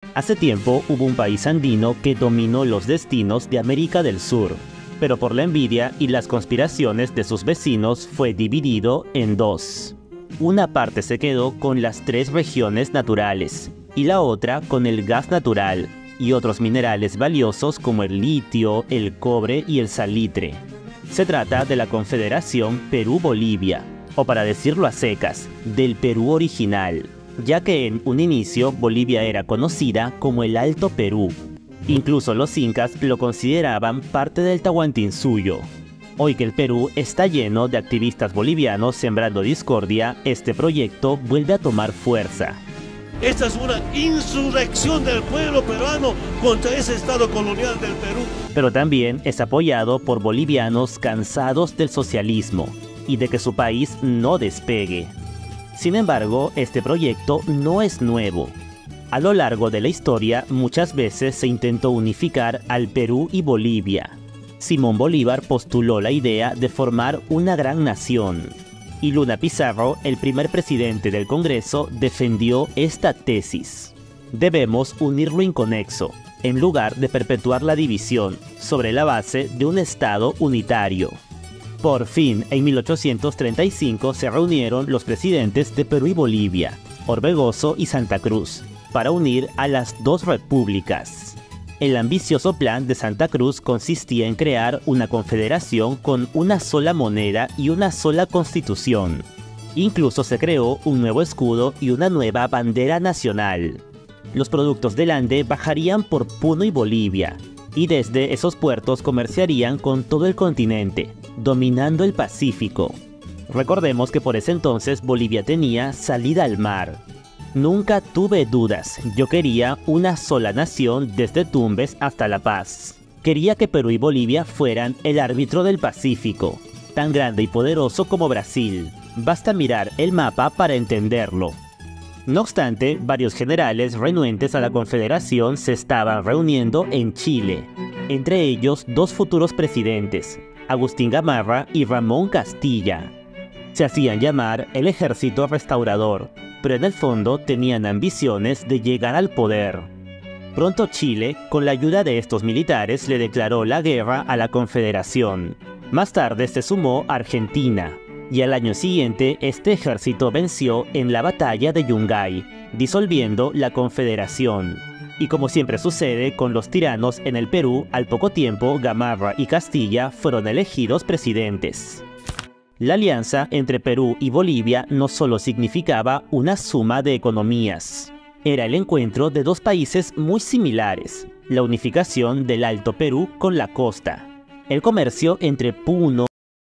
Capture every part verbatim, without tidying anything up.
Hace tiempo hubo un país andino que dominó los destinos de América del Sur, pero por la envidia y las conspiraciones de sus vecinos fue dividido en dos. Una parte se quedó con las tres regiones naturales, y la otra con el gas natural y otros minerales valiosos como el litio, el cobre y el salitre. Se trata de la Confederación Perú-Bolivia, o para decirlo a secas, del Perú original, ya que en un inicio Bolivia era conocida como el Alto Perú. Incluso los incas lo consideraban parte del Tahuantinsuyo. Hoy que el Perú está lleno de activistas bolivianos sembrando discordia, este proyecto vuelve a tomar fuerza. Esta es una insurrección del pueblo peruano contra ese estado colonial del Perú. Pero también es apoyado por bolivianos cansados del socialismo y de que su país no despegue. Sin embargo, este proyecto no es nuevo. A lo largo de la historia, muchas veces se intentó unificar al Perú y Bolivia. Simón Bolívar postuló la idea de formar una gran nación. Y Luna Pizarro, el primer presidente del Congreso, defendió esta tesis. Debemos unir lo inconexo, en lugar de perpetuar la división, sobre la base de un Estado unitario. Por fin, en mil ochocientos treinta y cinco se reunieron los presidentes de Perú y Bolivia, Orbegoso y Santa Cruz, para unir a las dos repúblicas. El ambicioso plan de Santa Cruz consistía en crear una confederación con una sola moneda y una sola constitución. Incluso se creó un nuevo escudo y una nueva bandera nacional. Los productos del Ande bajarían por Puno y Bolivia, y desde esos puertos comerciarían con todo el continente, dominando el Pacífico. Recordemos que por ese entonces Bolivia tenía salida al mar. Nunca tuve dudas, yo quería una sola nación desde Tumbes hasta La Paz. Quería que Perú y Bolivia fueran el árbitro del Pacífico, tan grande y poderoso como Brasil. Basta mirar el mapa para entenderlo. No obstante, varios generales renuentes a la Confederación se estaban reuniendo en Chile, entre ellos dos futuros presidentes, Agustín Gamarra y Ramón Castilla. Se hacían llamar el Ejército Restaurador, pero en el fondo tenían ambiciones de llegar al poder. Pronto Chile, con la ayuda de estos militares, le declaró la guerra a la Confederación. Más tarde se sumó Argentina, y al año siguiente este ejército venció en la batalla de Yungay, disolviendo la Confederación. Y como siempre sucede con los tiranos en el Perú, al poco tiempo Gamarra y Castilla fueron elegidos presidentes. La alianza entre Perú y Bolivia no solo significaba una suma de economías, era el encuentro de dos países muy similares, la unificación del Alto Perú con la costa, el comercio entre Puno.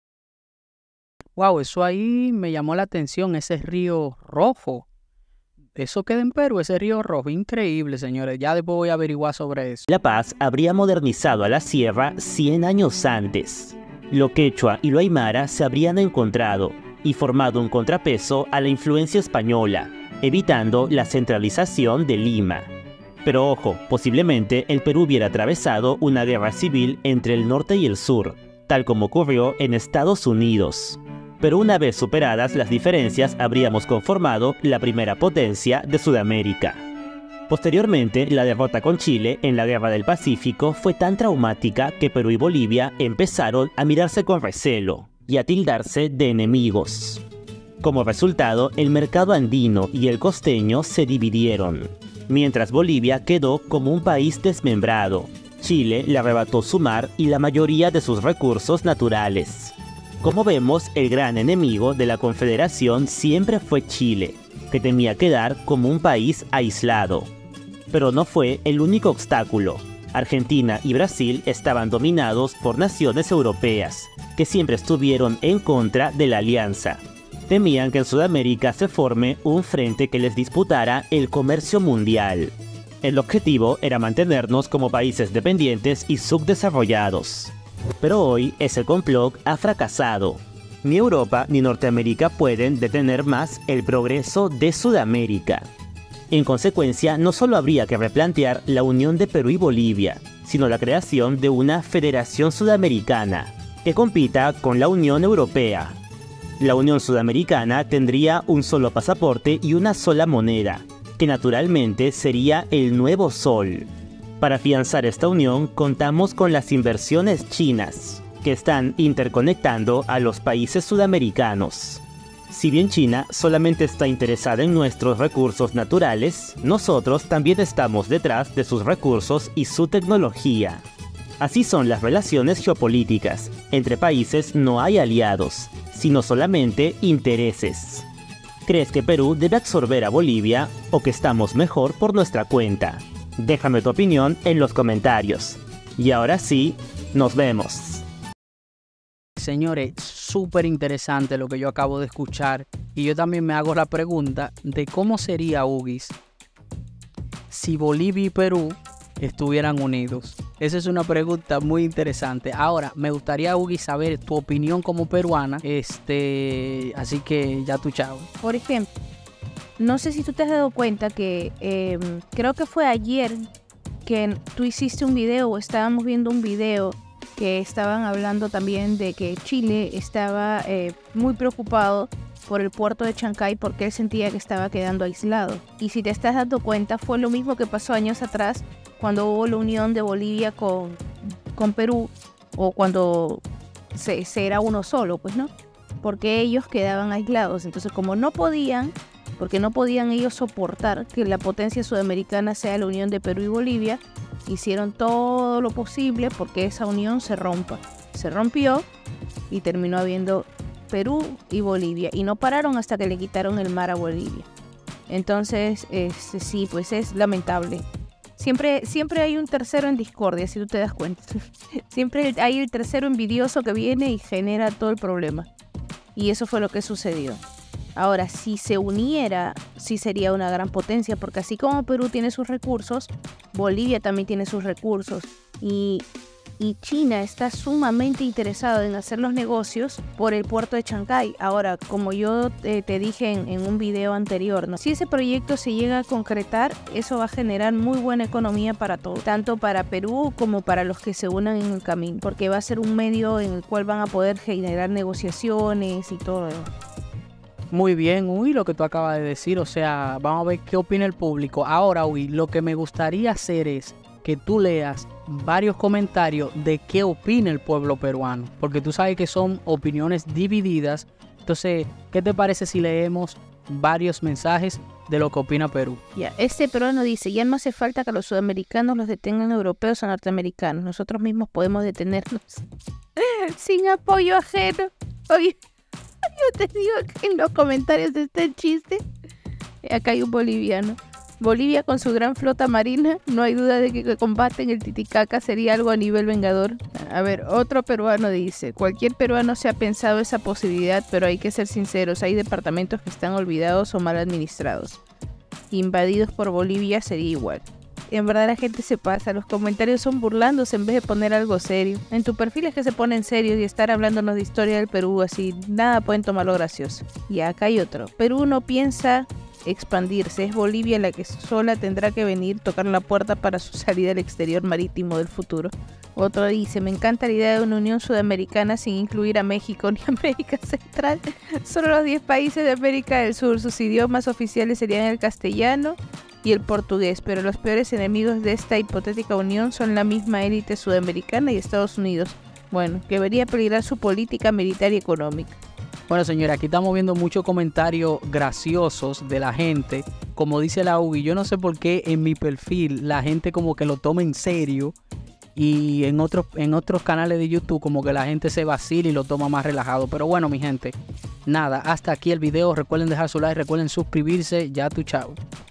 Wow, eso ahí me llamó la atención, ese río rojo. Eso queda en Perú, ese río rojo, increíble, señores. Ya después voy a averiguar sobre eso. La Paz habría modernizado a la sierra cien años antes. Lo quechua y lo aymara se habrían encontrado y formado un contrapeso a la influencia española, evitando la centralización de Lima. Pero ojo, posiblemente el Perú hubiera atravesado una guerra civil entre el norte y el sur, tal como ocurrió en Estados Unidos. Pero una vez superadas las diferencias, habríamos conformado la primera potencia de Sudamérica. Posteriormente, la derrota con Chile en la Guerra del Pacífico fue tan traumática que Perú y Bolivia empezaron a mirarse con recelo y a tildarse de enemigos. Como resultado, el mercado andino y el costeño se dividieron, mientras Bolivia quedó como un país desmembrado. Chile le arrebató su mar y la mayoría de sus recursos naturales. Como vemos, el gran enemigo de la Confederación siempre fue Chile, que temía quedar como un país aislado. Pero no fue el único obstáculo. Argentina y Brasil estaban dominados por naciones europeas, que siempre estuvieron en contra de la alianza. Temían que en Sudamérica se forme un frente que les disputara el comercio mundial. El objetivo era mantenernos como países dependientes y subdesarrollados. Pero hoy ese complot ha fracasado. Ni Europa ni Norteamérica pueden detener más el progreso de Sudamérica. En consecuencia, no solo habría que replantear la unión de Perú y Bolivia, sino la creación de una Federación Sudamericana, que compita con la Unión Europea. La Unión Sudamericana tendría un solo pasaporte y una sola moneda, que naturalmente sería el nuevo sol. Para afianzar esta unión contamos con las inversiones chinas, que están interconectando a los países sudamericanos. Si bien China solamente está interesada en nuestros recursos naturales, nosotros también estamos detrás de sus recursos y su tecnología. Así son las relaciones geopolíticas. Entre países no hay aliados, sino solamente intereses. ¿Crees que Perú debe absorber a Bolivia o que estamos mejor por nuestra cuenta? Déjame tu opinión en los comentarios. Y ahora sí, nos vemos. Señores, súper interesante lo que yo acabo de escuchar. Y yo también me hago la pregunta de cómo sería, Ugis, si Bolivia y Perú estuvieran unidos. Esa es una pregunta muy interesante. Ahora, me gustaría, Ugis, saber tu opinión como peruana. Este, así que ya tú, chao. Por ejemplo, no sé si tú te has dado cuenta que eh, creo que fue ayer que tú hiciste un video o estábamos viendo un video que estaban hablando también de que Chile estaba eh, muy preocupado por el puerto de Chancay porque él sentía que estaba quedando aislado. Y si te estás dando cuenta, fue lo mismo que pasó años atrás cuando hubo la unión de Bolivia con, con Perú, o cuando se, se era uno solo, pues, ¿no? Porque ellos quedaban aislados. Entonces, como no podían, porque no podían ellos soportar que la potencia sudamericana sea la unión de Perú y Bolivia, hicieron todo lo posible porque esa unión se rompa. Se rompió y terminó habiendo Perú y Bolivia. Y no pararon hasta que le quitaron el mar a Bolivia. Entonces, este, sí, pues es lamentable. Siempre, siempre hay un tercero en discordia, si tú te das cuenta. Siempre hay el tercero envidioso que viene y genera todo el problema. Y eso fue lo que sucedió. Ahora, si se uniera, sí sería una gran potencia, porque así como Perú tiene sus recursos, Bolivia también tiene sus recursos. Y, y China está sumamente interesado en hacer los negocios por el puerto de Chancay. Ahora, como yo eh, te dije en, en un video anterior, ¿no? Si ese proyecto se llega a concretar, eso va a generar muy buena economía para todos, tanto para Perú como para los que se unan en el camino, porque va a ser un medio en el cual van a poder generar negociaciones y todo lo demás. Muy bien, Uy, lo que tú acabas de decir, o sea, vamos a ver qué opina el público. Ahora, Uy, lo que me gustaría hacer es que tú leas varios comentarios de qué opina el pueblo peruano, porque tú sabes que son opiniones divididas. Entonces, ¿qué te parece si leemos varios mensajes de lo que opina Perú? Ya, este peruano dice: ya no hace falta que los sudamericanos los detengan europeos o norteamericanos, nosotros mismos podemos detenerlos sin apoyo ajeno. Oye, yo te digo que en los comentarios está el chiste. Acá hay un boliviano. Bolivia con su gran flota marina, no hay duda de que combaten el Titicaca sería algo a nivel vengador. A ver, otro peruano dice: cualquier peruano se ha pensado esa posibilidad, pero hay que ser sinceros, hay departamentos que están olvidados o mal administrados. Invadidos por Bolivia sería igual. En verdad la gente se pasa, los comentarios son burlándose en vez de poner algo serio. En tu perfil es que se ponen serios y estar hablándonos de historia del Perú, así nada pueden tomarlo gracioso. Y acá hay otro: Perú no piensa expandirse, es Bolivia la que sola tendrá que venir, tocar la puerta para su salida al exterior marítimo del futuro. Otro dice: me encanta la idea de una unión sudamericana sin incluir a México ni América Central. Solo los diez países de América del Sur, sus idiomas oficiales serían el castellano y el portugués, pero los peores enemigos de esta hipotética unión son la misma élite sudamericana y Estados Unidos. Bueno, que debería peligrar su política militar y económica. Bueno, señora, aquí estamos viendo muchos comentarios graciosos de la gente. Como dice la Ugi, yo no sé por qué en mi perfil la gente como que lo toma en serio, y en otros, en otros canales de YouTube como que la gente se vacila y lo toma más relajado. Pero bueno, mi gente, nada, hasta aquí el video. Recuerden dejar su like, recuerden suscribirse. Ya tu chao.